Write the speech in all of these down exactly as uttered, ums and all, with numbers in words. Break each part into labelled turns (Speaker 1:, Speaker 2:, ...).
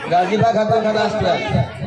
Speaker 1: Rajifa Khatun last class.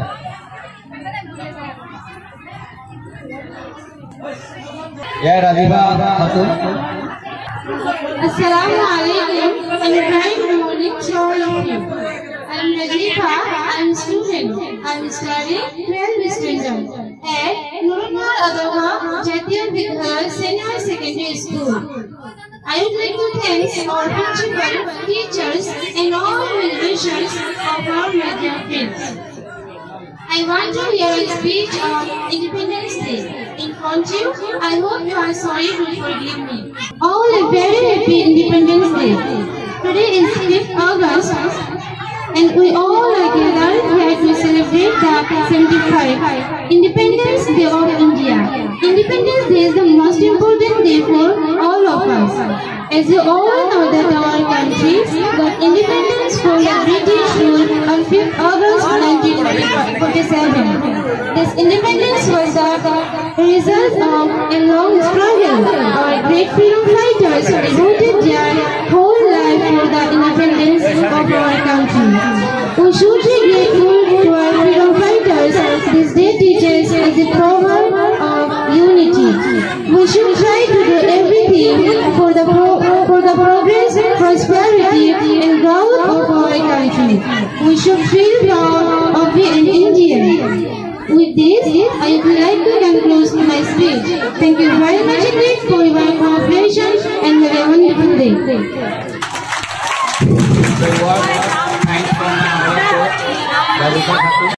Speaker 1: Yeah, Rajifa Khatun.
Speaker 2: Assalamu alaikum and very good morning to all of you. I am Rajifa. I am student. I am studying twelfth standard at Nurun Nahar Adarsha Jatiya Vidyalaya Senior Secondary School. I would like to thank our principal, teachers and all well-wishers of our media friends. I want to hear a speech on Independence Day. In front of you, I hope you are sorry to forgive me. All a very happy Independence Day. Today is fifth August and we all are gathered here to celebrate the seventy-fifth Independence Day of India. Independence Day is the most important day for all of us. As you all know that our country got independence from the British rule on fifth August nineteen forty-seven. This independence was the result of a long struggle. Our great freedom fighters devoted their whole life for the independence of our country. We should be grateful to our freedom fighters. This day teaches us the power of unity. We should try to do everything for the pro for the progress, prosperity, and growth of our country. We should feel proud of being Indian. With this, I would like to conclude my speech. Thank you very much indeed for your cooperation and have a wonderful day.
Speaker 1: Thanks from our coach, Rajifa Khatun.